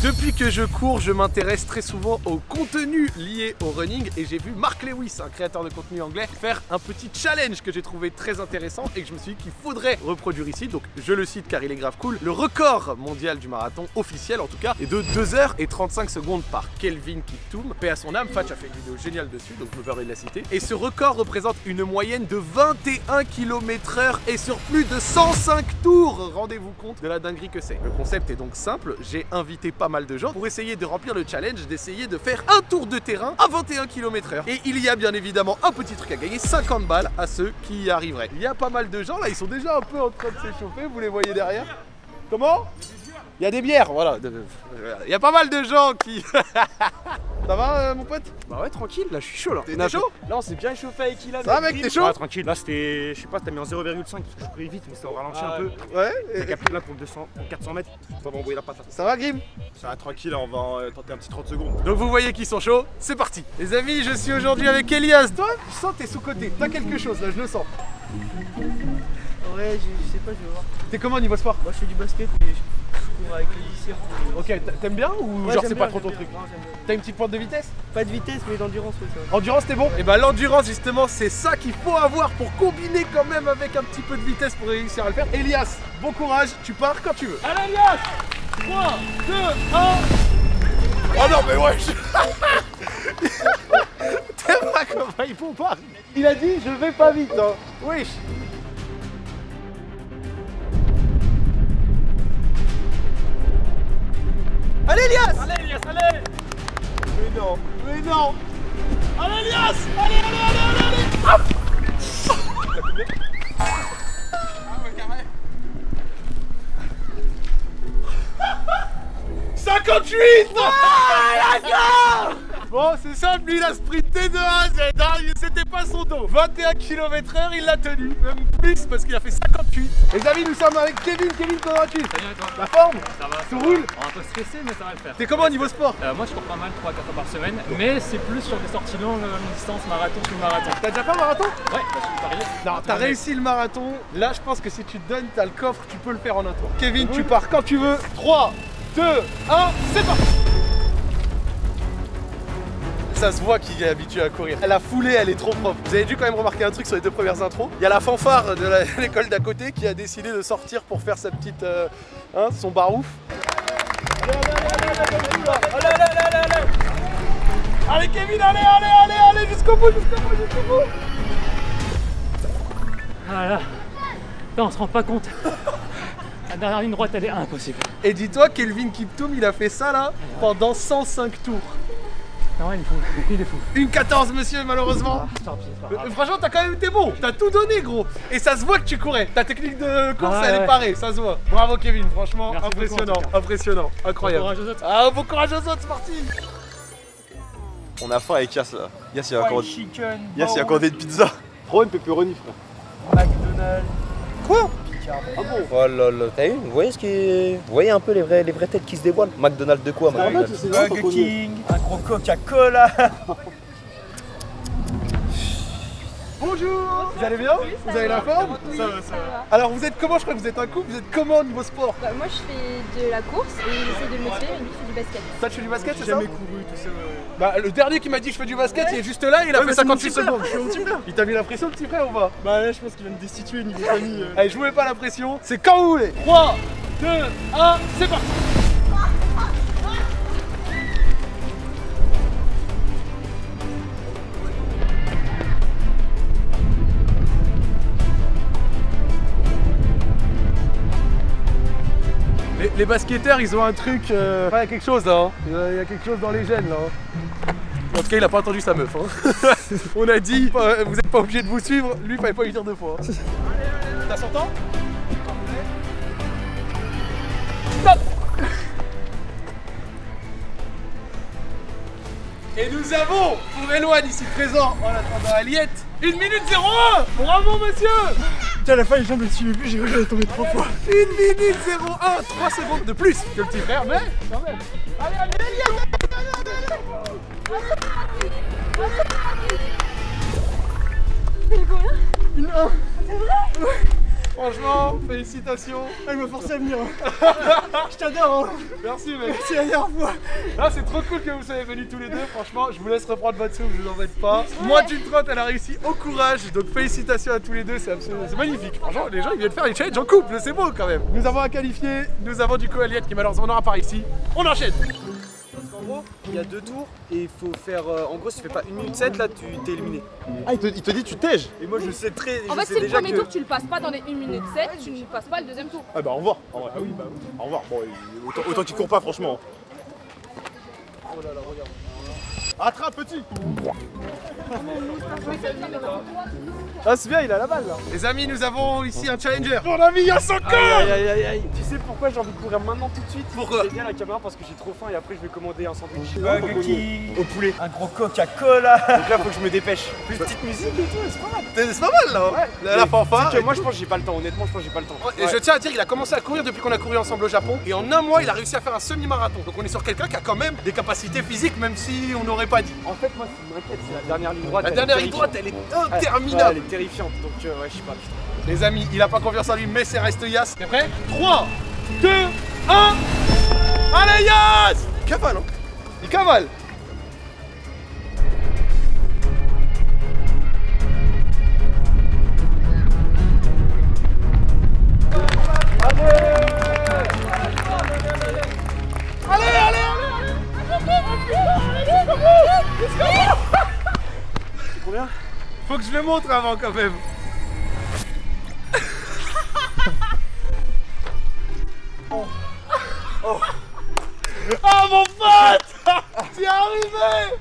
Depuis que je cours, je m'intéresse très souvent au contenu lié au running et j'ai vu Mark Lewis, un créateur de contenu anglais, faire un petit challenge que j'ai trouvé très intéressant et que je me suis dit qu'il faudrait reproduire ici. Donc je le cite car il est grave cool. Le record mondial du marathon, officiel en tout cas, est de 2h35 par Kelvin Kiptoum. Paix à son âme, Fatch a fait une vidéo géniale dessus, donc je me permets de la citer. Et ce record représente une moyenne de 21 km/h et sur plus de 105 tours. Rendez-vous compte de la dinguerie que c'est. Le concept est donc simple, j'ai invité pas mal de gens pour essayer de remplir le challenge, d'essayer de faire un tour de terrain à 21 km/h. Et il y a bien évidemment un petit truc à gagner, 50 balles à ceux qui y arriveraient. Il y a pas mal de gens là, ils sont déjà un peu en train de s'échauffer, vous les voyez derrière. Comment ? Il y a des bières, voilà. Il y a pas mal de gens qui... Ça va mon pote? Bah ouais, tranquille, là je suis chaud là. T'es chaud? Là on s'est bien échauffé avec Ilan. Ça va mec, t'es chaud? Ouais, tranquille, là c'était, je sais pas, t'as mis en 0,5 parce que je courais vite mais ça au ralenti un peu. Ouais. T'as capté là pour 400 mètres, ça va envoyer la patate. Ça va Grim? Ça va tranquille, on va tenter un petit 30 secondes. Donc vous voyez qu'ils sont chauds, c'est parti. Les amis, je suis aujourd'hui avec Elias. Toi, je sens que t'es sous-côté, t'as quelque chose là, je le sens. Ouais, je sais pas, je vais voir. T'es comment niveau sport? Moi je fais du basket mais je cours avec les lycéens. Ok, t'aimes bien ou Ouais, genre j'aime c'est bien, pas trop ton j'aime truc? bien. Non, j'aime bien. T'as une petite pointe de vitesse? Pas de vitesse mais d'endurance, ouais, ça va. Endurance t'es bon? Et bah l'endurance justement c'est ça qu'il faut avoir pour combiner quand même avec un petit peu de vitesse pour réussir à le faire. Elias, bon courage, tu pars quand tu veux. Allez Elias, 3, 2, 1. Oh non mais wesh. T'es pas comment il faut pas. Il a dit je vais pas vite hein. Wesh. Allez Elias! Allez Elias, allez. Mais non, mais non! Allez Elias, allez, allez, allez, allez, allez. T'as combien? Ah ouais carré. 58! Ah, d'accord! Bon, c'est simple, lui il a sprinté de A à Z, hein, c'était pas son dos. 21 km/h, il l'a tenu, même plus parce qu'il a fait 58. Les amis, nous sommes avec Kevin. Kevin, comment vas-tu? Très bien et toi? La forme? Ça va. Tout roule? Un peu stressé mais ça va le faire. T'es comment au niveau sport? Moi je cours pas mal 3 à 4 fois par semaine, mais c'est plus sur des sorties longues, distance, marathon, semi-marathon. T'as déjà fait un marathon? Ouais, bah, je suis parié. Non, t'as réussi le marathon. Là, je pense que si tu te donnes, t'as le coffre, tu peux le faire en un tour. Kevin, tu pars quand tu veux. 3, 2, 1, c'est parti! Ça se voit qu'il est habitué à courir. La foulée, elle est trop propre. Vous avez dû quand même remarquer un truc sur les deux premières intros. Il y a la fanfare de l'école d'à côté qui a décidé de sortir pour faire sa petite, son barouf. Allez Kevin, allez, jusqu'au bout. Voilà. Là on se rend pas compte. La dernière ligne droite elle est impossible. Et dis-toi, Kelvin Kiptoum, il a fait ça là pendant 105 tours. Non, il est fou, il est fou. Une 14 monsieur malheureusement. Tant pis, c'est pas grave. Franchement t'as quand même été bon, t'as tout donné gros. Et ça se voit que tu courais, ta technique de course Ouais, elle est ouais. parée, ça se voit. Bravo Kevin, franchement Merci beaucoup, impressionnant, en tout cas. impressionnant, incroyable. Bon courage aux autres. Ah bon courage aux autres, c'est parti. On a faim avec Yass là. Yass, il y a encore, Chicken, Yass, il y a encore des pizzas. Prends une pepperoni frère. McDonald's. Quoi? Ah bon? Oh là là, t'as vu? Vous voyez vous voyez un peu les vraies têtes qui se dévoilent? McDonald's de quoi McDonald's? Burger King, un gros Coca-Cola. Bonjour, vous allez bien? Vous avez la forme? Ça va. Alors vous êtes comment? Je crois que vous êtes un couple, vous êtes comment au niveau sport? Bah, moi je fais de la course et j'essaie de me motiver, et lui il fait du basket. Toi tu fais du basket, c'est ça? Jamais couru, tout ça. Bah le dernier qui m'a dit je fais du basket, il est juste là, il a fait 58 secondes. Je suis mon petit frère. Il t'a mis la pression le petit frère ou pas? Bah là, je pense qu'il va me destituer niveau famille. Allez, jouez pas la pression, c'est quand vous voulez. 3, 2, 1, c'est parti. Les basketteurs, ils ont un truc. Il y a quelque chose là. Hein. Il y a quelque chose dans les gènes là. Hein. En tout cas, il a pas entendu sa meuf. Hein. On a dit, vous n'êtes pas obligé de vous suivre. Lui, il fallait pas lui dire deux fois. Hein. T'as son temps? Stop. Et nous avons, pour Eloane ici présent, en attendant Aliette, 1 minute 01. Bravo monsieur. Putain, à la fin, les jambes ne suivaient plus, j'ai cru que j'allais tomber 3 fois. 1 minute 01, 3 secondes de plus que le petit frère, mais quand même. Allez, C'est combien? Une 1. C'est vrai? Franchement, félicitations. Elle m'a forcé à venir. Je t'adore. Merci mec. C'est la dernière fois. Là c'est trop cool que vous soyez venus tous les deux. Franchement, je vous laisse reprendre votre souffle, je vous embête pas. Moi d'une 30, elle a réussi au courage. Donc félicitations à tous les deux, c'est magnifique. Franchement, les gens ils viennent faire les challenges en couple, c'est beau quand même. Nous avons un qualifié, nous avons du coup Aliette qui malheureusement n'aura pas ici. On enchaîne. En gros, il y a 2 tours et il faut faire. En gros, si tu fais pas 1 minute 7, là tu t'es éliminé. Ah, il te dit tu tèges. Et moi je sais très. En je fait, sais si le déjà premier que... tour tu le passes pas dans les 1 minute 7, tu ne passes pas le deuxième tour. Ah bah au revoir. En vrai. Ah oui, bah oui. Au revoir. Bon, autant qu'il court pas, franchement. Oh là là, regarde. Attrape, petit. Ah, c'est bien, il a la balle là. Les amis, nous avons ici un challenger. Mon ami, il y a son corps. Aïe. Tu sais pourquoi j'ai envie de courir maintenant tout de suite? Pourquoi? J'ai bien la caméra parce que j'ai trop faim et après je vais commander un sandwich. Au poulet. Un gros Coca-Cola. Donc là faut que je me dépêche. Plus petite musique et tout, c'est pas mal. C'est pas mal là, ouais. La fanfare. C'est que moi je pense que j'ai pas le temps, honnêtement je pense que j'ai pas le temps. Et je tiens à dire qu'il a commencé à courir depuis qu'on a couru ensemble au Japon. Et en un mois, il a réussi à faire un semi-marathon. Donc on est sur quelqu'un qui a quand même des capacités physiques, même si on n'aurait pas dit. En fait moi ce qui m'inquiète c'est la dernière ligne droite. La elle est dernière ligne terrifiante. droite, elle est Ouais, interminable. elle est terrifiante, donc ouais, je sais pas. Putain. Les amis, il a pas confiance en lui, mais c'est reste Yas. T'es prêt? 3, 2, 1. Allez Yas! Il cavale, hein? Il cavale. Combien? Faut que je le montre avant quand même. Oh mon pote! T'y es arrivé!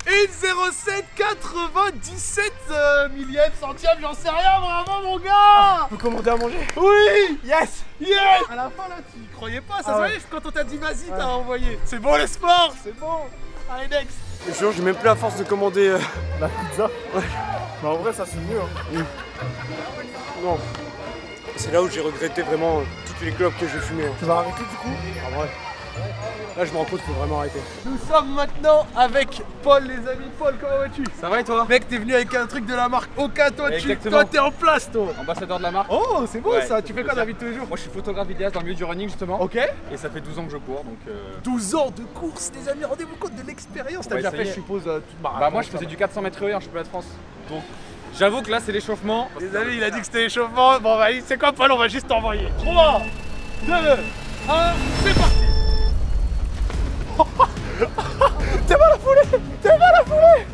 1,0797 millième centième, j'en sais rien, bravo mon gars! Faut commander à manger? Oui! Yes! Yes! À la fin là, tu y croyais pas, ça se voyait quand on t'a dit vas-y, t'as envoyé. C'est bon le sport, c'est bon! Allez next! Je te jure, j'ai même plus la force de commander. La pizza. Ouais. Bah en vrai, ça c'est mieux. Hein. Non. C'est là où j'ai regretté vraiment toutes les clopes que j'ai fumées. Tu vas arrêter du coup? En vrai. Là je me rends compte qu'il faut vraiment arrêter. Nous sommes maintenant avec Paul, les amis. Paul, comment vas-tu? Ça va et toi? Mec, t'es venu avec un truc de la marque Oka, toi Exactement. t'es en place toi. Ambassadeur de la marque. Oh, c'est beau Ouais, ça, ça tu fait fais quoi dans la vie plaisir. de tous les jours? Moi je suis photographe vidéaste dans le milieu du running justement. Ok. Et ça fait 12 ans que je cours donc 12 ans de course, les amis, rendez-vous compte de l'expérience. T'as Ouais, déjà ça fait, y je est. suppose, toute marathon. bah moi je faisais du 400 mètres en championnat de France. Donc j'avoue que là c'est l'échauffement. Les amis, il a dit que c'était l'échauffement. Bon, bah, c'est quoi, Paul? On va juste t'envoyer. 3, 2, 1, c'est parti. T'es pas la foulée! T'es pas la foulée!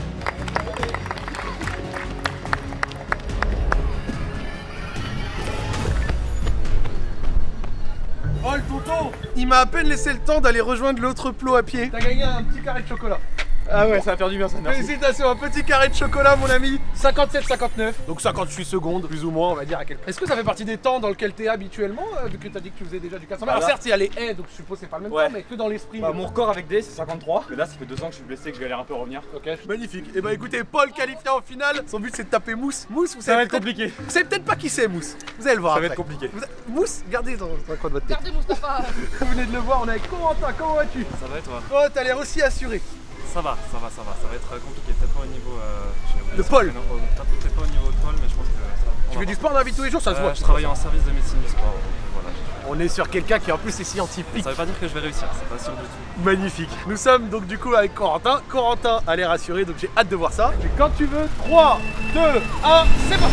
Oh le tonton! Il m'a à peine laissé le temps d'aller rejoindre l'autre plot à pied. T'as gagné un petit carré de chocolat. Ah ouais ça a perdu bien ça, merci. Félicitations, un petit carré de chocolat mon ami. 57-59. Donc 58 secondes, plus ou moins on va dire à quel point. Est-ce que ça fait partie des temps dans lequel t'es habituellement, vu que t'as dit que tu faisais déjà du 400 mètres? Alors certes il y a les haies, donc je suppose que c'est pas le même Ouais. temps, mais que dans l'esprit. Bah, mon record avec D c'est 53. Mais là ça fait 2 ans que je suis blessé, que je galère un peu à revenir. Ok. Magnifique. Et bah écoutez, Paul qualifié en finale. Son but c'est de taper Mousse. Mousse, vous Ça va savez être peut-être- compliqué. Vous savez peut-être pas qui c'est Mousse. Vous allez le voir. Ça va après. être compliqué. Mousse, gardez dans un coin de votre tête. Regardez Moustapha. Vous venez de le voir, on est avec Corentin. Comment vas-tu? Ça va et toi? Oh, t'as l'air aussi assuré. Ça va. Ça va être compliqué. Peut-être pas au niveau. De Paul. Peut-être pas au niveau de Paul, mais je pense que ça va. Tu fais du sport dans la vie de tous les jours, ça se voit. Je travaille en service de médecine du sport. Donc, voilà. On est sur quelqu'un qui en plus est scientifique. Ça veut pas dire que je vais réussir, c'est pas sûr du tout. Magnifique. Nous sommes donc du coup avec Corentin. Corentin a l'air assuré, donc j'ai hâte de voir ça. Et quand tu veux, 3, 2, 1, c'est parti.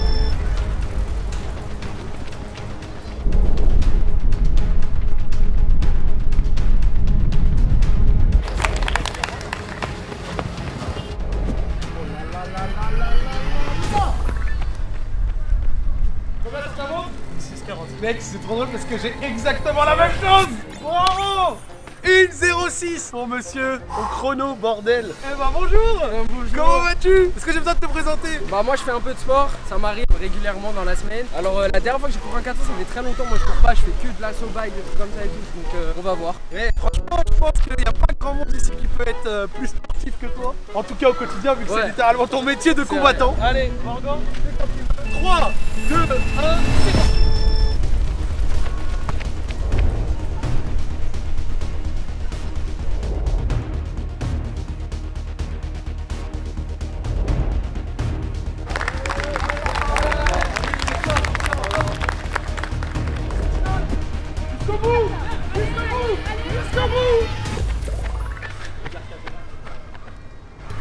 Combien ça vaut? 6,40. Mec, c'est trop drôle parce que j'ai exactement la même chose. Bravo! 1,06 pour monsieur au chrono, bordel. Eh bah bonjour. Comment vas-tu? Est-ce que j'ai besoin de te présenter? Bah moi je fais un peu de sport, ça m'arrive régulièrement dans la semaine. Alors la dernière fois que j'ai couru un 400 ça fait très longtemps, moi je cours pas, je fais que de l'assaut bike, des trucs comme ça et tout, donc on va voir. Mais franchement, je pense qu'il n'y a pas grand monde ici qui peut être plus sportif que toi. En tout cas au quotidien, vu que c'est Ouais. littéralement ton métier de combattant. Allez, Morgan, fais comme tu veux. 3, 2, 1, c'est parti.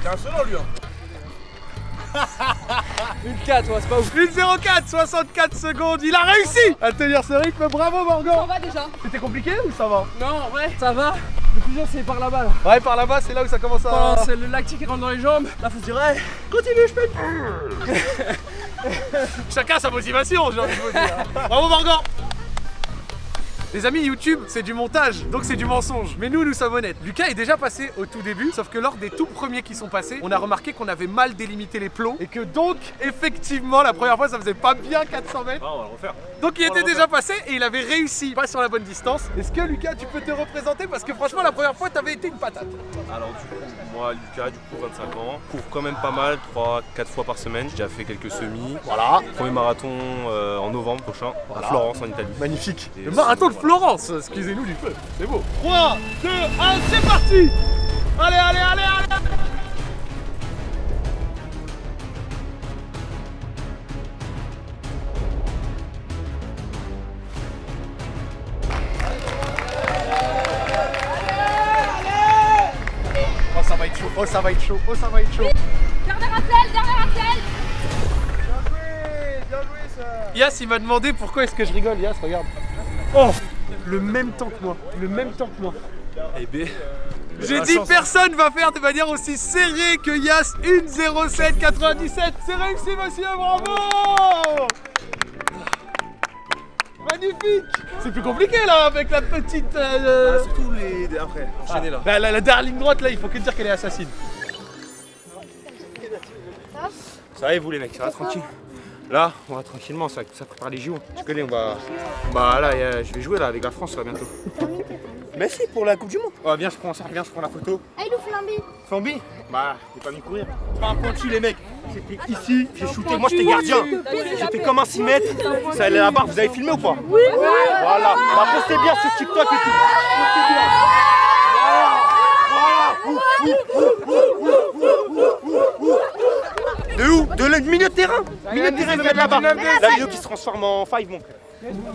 Il est insolent lui. Une 4, ouais, c'est pas ouf. 1,04, 64 secondes, il a réussi à tenir ce rythme, bravo Morgan. On va déjà. C'était compliqué ou ça va? Non, ouais, ça va. Le plus dur, c'est par là-bas. Là. Ouais, par là-bas, c'est là où ça commence à... Quand c'est le lactique qui rentre dans les jambes, là, faut se dire, ouais, continue, je peux. Chacun sa motivation, j'ai envie de vous dire. Bravo Morgan. Les amis, YouTube, c'est du montage, donc c'est du mensonge. Mais nous sommes honnêtes. Lucas est déjà passé au tout début, sauf que lors des tout premiers qui sont passés, on a remarqué qu'on avait mal délimité les plots et que donc, effectivement, la première fois, ça faisait pas bien 400 mètres. Ah, on va le refaire. Donc il était déjà passé et il avait réussi, pas sur la bonne distance. Est-ce que Lucas, tu peux te représenter? Parce que franchement, la première fois, t'avais été une patate. Alors du coup, moi, Lucas, du coup, 25 ans, cours quand même pas mal, 3-4 fois par semaine. J'ai déjà fait quelques semis. Voilà. Premier marathon en novembre prochain, à Florence, en Italie. Magnifique. Et Le marathon de Florence, excusez-nous du peu. C'est beau. 3, 2, 1, c'est parti. Allez, allez, allez, allez. Oh, ça va être chaud, oh, ça va être chaud, oh, ça va être chaud. Dernière attelle, dernière attelle. Bien joué ça. Yas, il m'a demandé pourquoi est-ce que je rigole. Yas, regarde. Oh, le même temps que moi, le même temps que moi. Eh ben, J'ai dit personne va faire de manière aussi serrée que Yas. 1,07,97. C'est réussi, monsieur, bravo. Magnifique. C'est plus compliqué là avec la petite... Surtout les après, enchaînez là. La dernière ligne droite là, il faut que dire qu'elle est assassine. Ça va et vous les mecs, ça va tranquille? Là, on va tranquillement, ça prépare les JO. Je connais, on va... Bah là, je vais jouer là avec la France là, bientôt. Mais si, pour la Coupe du Monde. Oh, viens, je prends ça, viens, je prends la photo. Allez, nous Flamby. Flamby? Bah, j'ai pas mis courir. Pas un pointu les mecs. J'étais ici, j'ai shooté, moi j'étais gardien. J'ai fait comme un 6 mètres. Ça allait là-bas, vous avez filmé ou pas? Oui. Voilà, bah postez bien sur TikTok et tout. Postez bien. Voilà. De où? De le milieu de terrain. Milieu de terrain, il va de là-bas. La vidéo qui se transforme en 5, mon frère.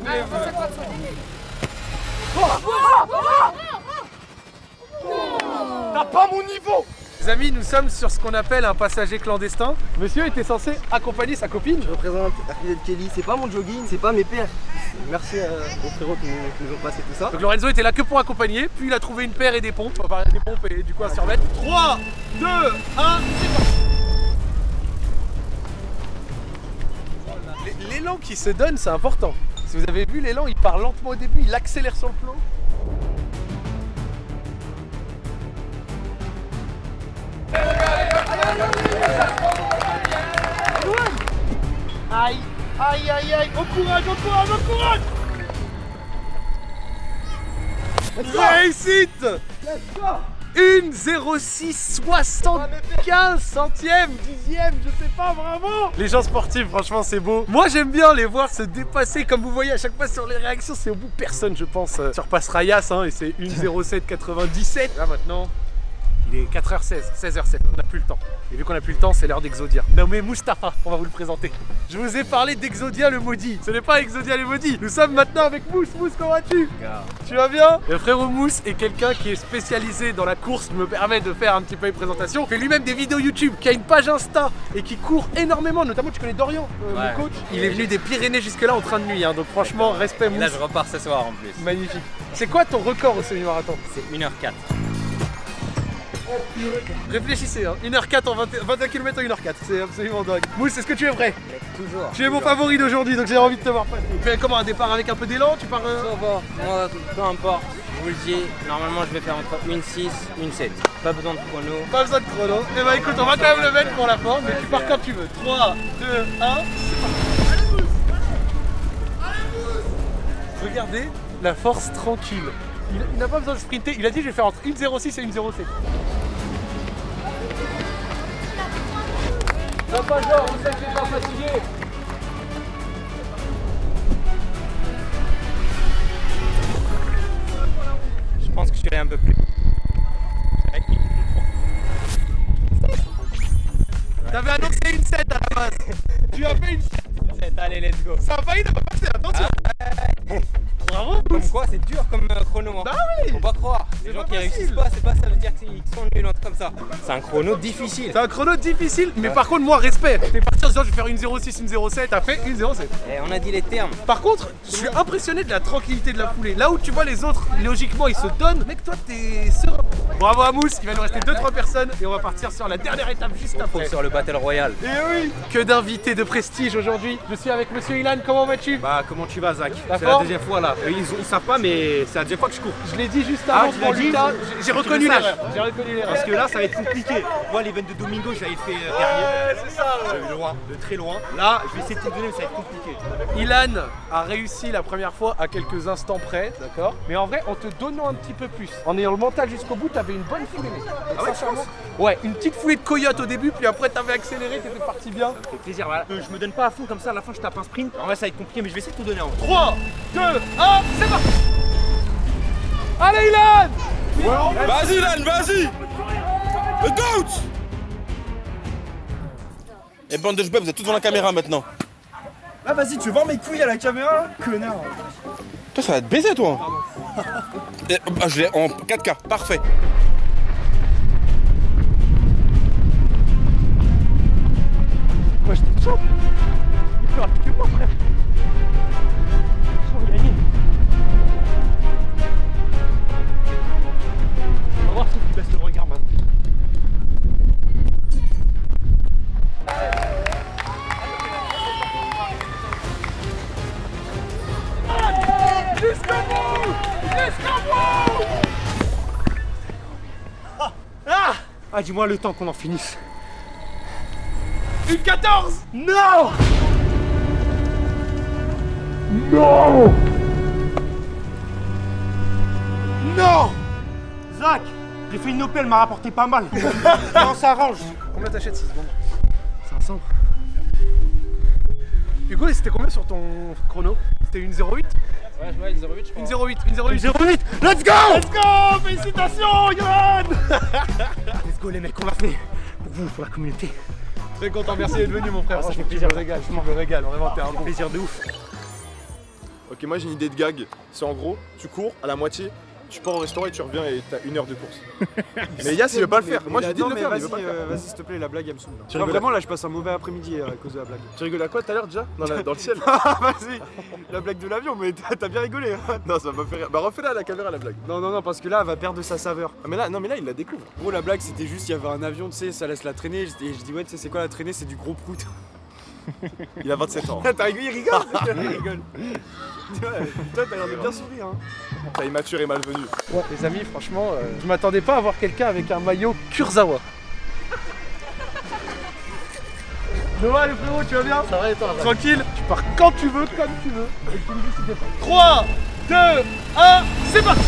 T'as pas mon niveau! Les amis, nous sommes sur ce qu'on appelle un passager clandestin. Monsieur était censé accompagner sa copine. Je représente Archidel Kelly, c'est pas mon jogging, c'est pas mes pères. Merci aux frérots qui nous ont passé tout ça. Donc Lorenzo était là que pour accompagner, puis il a trouvé une paire et des pompes. Enfin des pompes et du coup à surmettre. 3, 2, 1, c'est parti. L'élan qui se donne, c'est important. Si vous avez vu l'élan, il part lentement au début, il accélère sur le flot. Aïe, aïe, aïe, aïe, au courage, au courage, au courage. Réussite. 1,0675 centièmes, dixième, je sais pas, bravo. Les gens sportifs, franchement, c'est beau. Moi, j'aime bien les voir se dépasser. Comme vous voyez à chaque fois sur les réactions, c'est au bout personne, je pense, surpassera Yas, hein, et c'est 1,0797. Là, maintenant, il est 4h16, 16h07, on n'a plus le temps. Et vu qu'on n'a plus le temps, c'est l'heure d'Exodia. Nommé Mustapha, on va vous le présenter. Je vous ai parlé d'Exodia le maudit. Ce n'est pas Exodia le maudit. Nous sommes maintenant avec Mousse. Mousse, comment vas-tu? Tu vas bien? Le frérot Mousse est quelqu'un qui est spécialisé dans la course. Je me permets de faire un petit peu une présentation. Il fait lui-même des vidéos YouTube, qui a une page Insta et qui court énormément. Notamment, tu connais Dorian, mon coach. Il est venu des Pyrénées jusque-là en train de nuit. Hein, donc franchement, respect Mousse. Là, je repars ce soir en plus. Magnifique. C'est quoi ton record au semi-marathon? C'est 1h04. Réfléchissez, hein. 1h04 en 21 km en 1h04, c'est absolument dingue. Mousse, est-ce que tu es prêt? Toujours. Tu es mon favori d'aujourd'hui, donc j'ai envie de te voir passer. Tu fais comment, un départ avec un peu d'élan? Tu pars... Ça va, moi, peu importe, je vous le dis, normalement je vais faire entre 1,6 et 1,7. Pas besoin de chrono. Pas besoin de chrono. Eh bah écoute, on va quand même le mettre pour la forme, mais tu pars quand tu veux. 3, 2, 1, c'est parti. Allez Mousse! Allez Mousse! Regardez la force tranquille. Il n'a pas besoin de sprinter, il a dit je vais faire entre 1,06 et 1,07. Ça pas genre, on sait que t'es pas fatigué. Je pense que je suis allé un peu plus. T'avais annoncé une 7 à la base. Tu as fait une 7. Allez, let's go. Ça a failli ne pas passer, attention. Bravo. Comme quoi, c'est dur comme chrono. Hein. Bah oui. Faut pas croire. Les gens qui réussissent pas, c'est pas ça veut dire qu'ils sont nuls, un truc comme ça. C'est un chrono difficile. C'est un chrono difficile, mais par contre, moi, respect. T'es parti en disant je vais faire une 06, une 07, t'as fait une 07. Et on a dit les termes. Par contre, je suis impressionné de la tranquillité de la foulée. Là où tu vois les autres, logiquement, ils se donnent. Mec, toi, t'es serein. Bravo à Mousse, il va nous rester 2-3 personnes et on va partir sur la dernière étape juste après. Sur le Battle Royale. Et oui. Que d'invités de prestige aujourd'hui. Je suis avec Monsieur Ilan, comment vas-tu? Bah comment tu vas Zach? C'est D'accord. la deuxième fois là. Ils savent pas mais c'est la deuxième fois que je cours. Je l'ai dit juste avant pour Lucas. J'ai reconnu l'erreur. J'ai reconnu l'erreur. Parce que là ça va être compliqué. Moi l'event de Domingo j'avais fait dernier. C'est ça. De très loin. Là je vais essayer de te donner mais ça va être compliqué. Ilan a réussi la première fois à quelques instants près, d'accord? Mais en vrai, en te donnant un petit peu plus, en ayant le mental jusqu'au bout, t'avais une bonne foulée, mec. Ah ouais, Sincèrement. Ouais, une petite foulée de coyote au début, puis après t'avais accéléré, t'étais parti bien. Ça fait plaisir, voilà. Je me donne pas à fond comme ça, à la fin je tape un sprint. En vrai ça va être compliqué mais je vais essayer de te donner un. 3, 2, 1, c'est parti. Allez Ilan. Vas-y Ilan, vas-y. Le GOAT. Et bande de jebeux, vous êtes tous devant la caméra maintenant. Ah vas-y, tu veux voir mes couilles à la caméra, connard. Toi ça va te baiser toi. Je l'ai en 4K, parfait. Moi je te chante. Il est plus rapide que moi, frère. Je vais gagner. On va voir si tu baisses le regard maintenant. Jusqu'au bout. Jusqu'au bout. Ah dis-moi le temps qu'on en finisse. Une 14. Non. Non. Non. Zach, j'ai fait une OP, elle m'a rapporté pas mal. Non, ça arrange. Combien t'achètes 6 secondes? 500. Hugo, c'était combien sur ton chrono? C'était une 08? Ouais, une 08 je crois. Une 08, une 08. Une 08. Let's go. Let's go. Félicitations Yohan. Let's go les mecs, on l'a fait. Pour vous, pour la communauté. Très content, merci d'être venu mon frère. Ah, ça Franchement, fait plaisir. Je me régale, je me régale, vraiment t'es un bon. Plaisir de ouf. Ok, moi j'ai une idée de gag. C'est en gros, tu cours à la moitié, tu pars au restaurant et tu reviens et t'as 1 heure de course. Mais Yass il veut pas le faire. Moi je lui dis de le faire, mais il veut pas le faire. Vas-y s'il te plaît, la blague elle me saoule. Tu rigoles Vraiment là je passe un mauvais après-midi à cause de la blague. Tu rigoles à quoi tout à l'heure déjà? Dans le ciel. Ah vas-y, la blague de l'avion, mais t'as bien rigolé. Hein. Non, ça m'a fait rire. Bah refais-la à la caméra la blague. Non, parce que là elle va perdre sa saveur. Ah, mais là, non mais là il la découvre. Gros la blague c'était juste, il y avait un avion, tu sais, ça laisse la traîner. Et je dis ouais, tu sais c'est quoi la traînée? C'est du gros prout. Il a 27 ans. T'as rigolé, il rigole. Il rigole. Toi t'as l'air de bien sourire hein. T'as immature et malvenu. Ouais, les amis, franchement, je m'attendais pas à voir quelqu'un avec un maillot Kurzawa. Noah, le frérot, tu vas bien? Ça va et toi? Tranquille, tu pars quand tu veux, comme tu veux. Et tu me dis si t'es prêt. 3, 2, 1, c'est parti!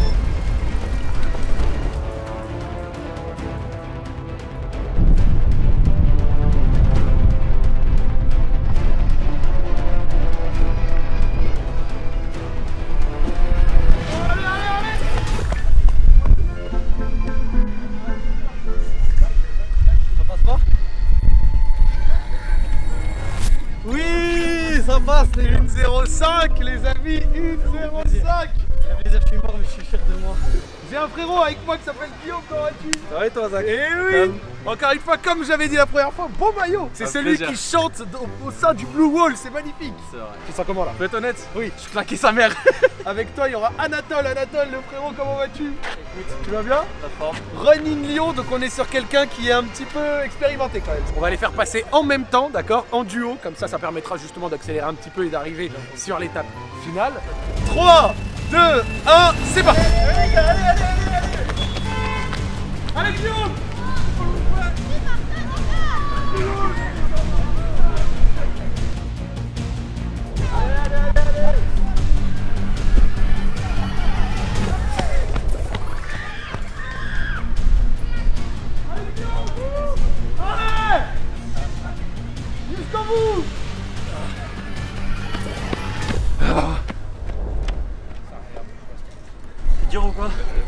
Oui, ça passe, c'est une 05 les amis, une 05. Je suis mort mais je suis fier de moi. J'ai un frérot avec moi qui s'appelle Guillaume, comment vas-tu? Ça va et toi Zach? Eh oui. Encore une fois, comme j'avais dit la première fois, beau maillot. C'est celui qui chante au sein du Blue Wall, c'est magnifique. C'est vrai. Tu sens comment là? Faut être honnête? Oui, je claquais sa mère. Avec toi, il y aura Anatole, le frérot, comment vas-tu? Écoute, tu vas bien? Pas fort. Running Lyon, donc on est sur quelqu'un qui est un petit peu expérimenté quand même. On va les faire passer en même temps, d'accord? En duo, comme ça permettra justement d'accélérer un petit peu et d'arriver sur l'étape finale. 3, 2, 1, c'est parti! Allez Guillaume! Jusqu'au bout! C'est dur ou quoi?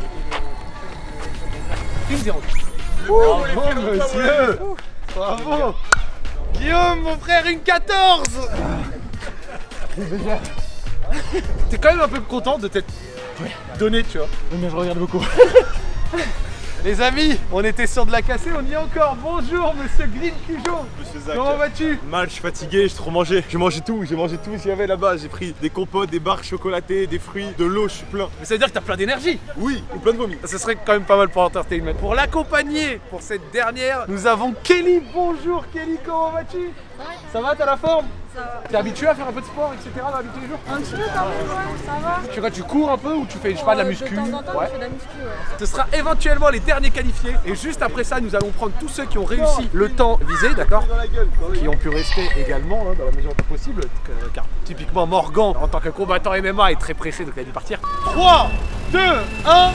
1-0. Bravo monsieur! Bravo! Guillaume mon frère, une 14! T'es quand même un peu content de t'être donné, tu vois. Oui, mais je regarde beaucoup. Les amis, on était sur de la cassée, on y est encore. Bonjour monsieur Glyn Cujo. Monsieur Zach. Comment vas-tu? Mal, je suis fatigué, j'ai trop mangé. J'ai mangé tout ce qu'il y avait là-bas. J'ai pris des compotes, des barres chocolatées, des fruits, de l'eau, je suis plein. Mais ça veut dire que t'as plein d'énergie. Oui, ou plein de vomi. Ce serait quand même pas mal pour l'entertainment. Pour l'accompagner pour cette dernière, nous avons Kelly. Bonjour Kelly, comment vas-tu? Ça va, t'as la forme? Ça va. T'es habitué à faire un peu de sport, etc. dans la vie de tous les jours? Un petit peu quand même, ouais, ça va. Tu cours un peu ou tu fais, je sais pas, de la muscu? De temps en temps, Ouais. je fais de la muscu, ouais. Ce sera éventuellement les derniers qualifiés. Et juste après ça, nous allons prendre tous ceux qui ont réussi le temps visé, d'accord? Qui ont pu rester également hein, dans la mesure du possible. Car typiquement Morgan, en tant que combattant MMA, est très pressé, donc il a dû partir. 3, 2, 1.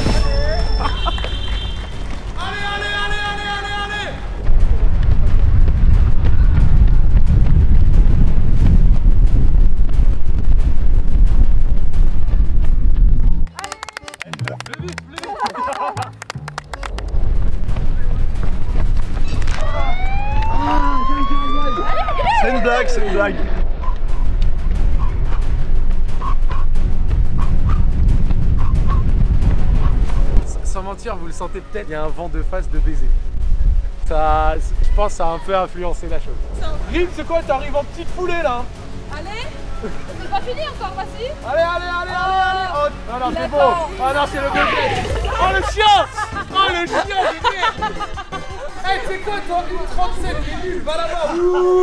C'est une blague, c'est une blague. Sans mentir, vous le sentez peut-être, il y a un vent de face de baiser. Ça, je pense que ça a un peu influencé la chose. Rim, c'est quoi? T'arrives en petite foulée là? Allez, c'est pas fini encore, vas-y. Allez. Oh, non, c'est beau. Oh non, c'est le deuxième. Oh le chien. Oh le chien, j'ai dit. Hey, c'est quoi toi? Une 37, t'es nul, va là-bas.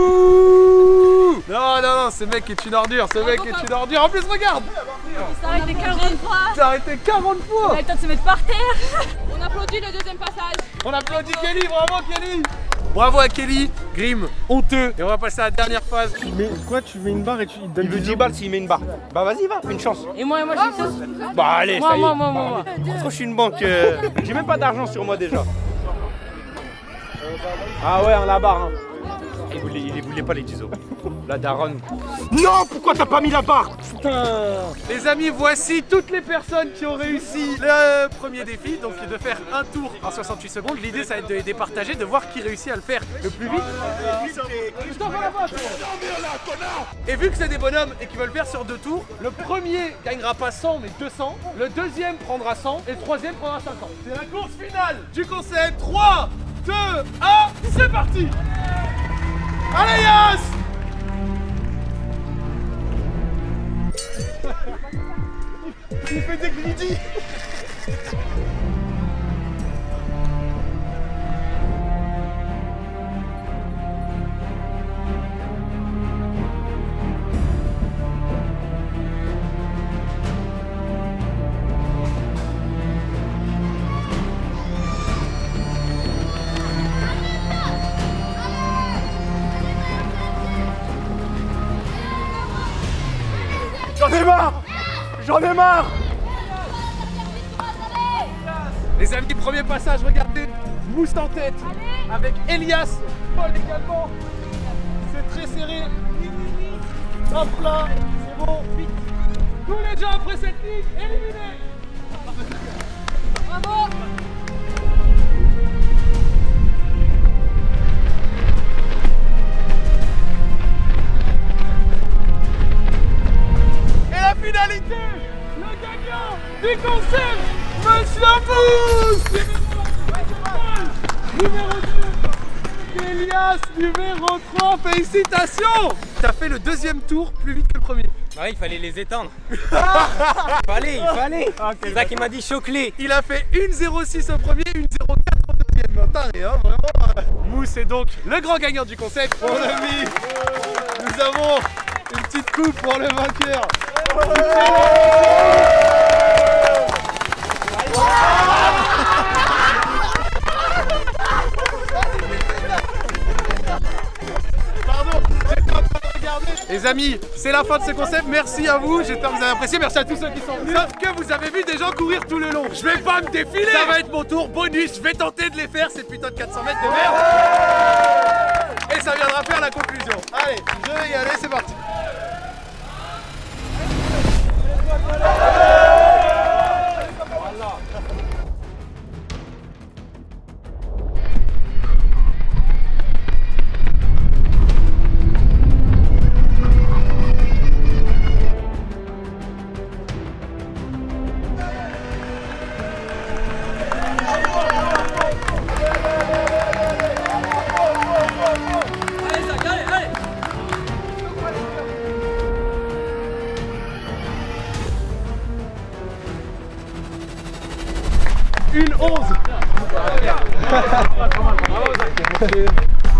Non, ce mec est une ordure, En plus, regarde. Il s'est arrêté 40 fois. T'as arrêté 40 fois. Il a le temps de se mettre par terre. On applaudit le deuxième passage. On applaudit Kelly, bravo Kelly. Bravo à Kelly, Grim, honteux. Et on va passer à la dernière phase. Mais quoi, tu mets une barre et tu donnes Il veut 10 balles s'il met une barre. Bah vas-y, va, une chance. Et moi, j'ai une chance. Bah allez, ça y est. Moi. Parce que je suis une banque, j'ai même pas d'argent sur moi déjà. Ah ouais, on la barre. Hein. Il voulait pas les ciseaux. La daronne. Non, pourquoi t'as pas mis la barre? Putain. Les amis, voici toutes les personnes qui ont réussi le premier défi, donc de faire un tour en 68 secondes. L'idée, ça va être de les départager, de voir qui réussit à le faire le plus vite. Et vu que c'est des bonhommes et qu'ils veulent faire sur 2 tours, le premier gagnera pas 100 mais 200, le deuxième prendra 100 et le troisième prendra 50. C'est la course finale du concept. 3, 2, 1, c'est parti. Allez Yas. Il fait des glidis. J'en ai marre. Les amis, premier passage, regardez, Mousse en tête avec Elias, Paul également. C'est très serré. Hop là, c'est bon. Tous les gens après cette ligne, éliminés. Bravo. Et la finalité, le gagnant du concept, Monsieur Mousse. Numéro 2, Elias, numéro 3, félicitations. T'as fait le deuxième tour plus vite que le premier. Ouais, il fallait les éteindre. il fallait. C'est ça qui m'a dit choc-clé. Il a fait 1,06 au premier, 1,04 au deuxième. Taré, hein, vraiment. Mousse est donc le grand gagnant du concept. Mon ami, nous avons une petite coupe pour le vainqueur. Pardon, j'étais en train de regarder. Les amis, c'est la fin de ce concept. Merci à vous, j'espère que vous avez apprécié. Merci à tous ceux qui sont venus. Sauf que vous avez vu des gens courir tout le long. Je vais pas me défiler. Ça va être mon tour bonus. Je vais tenter de les faire, ces putains de 400 mètres de merde. Et ça viendra faire la conclusion. Allez, je vais y aller, c'est parti. Une 11.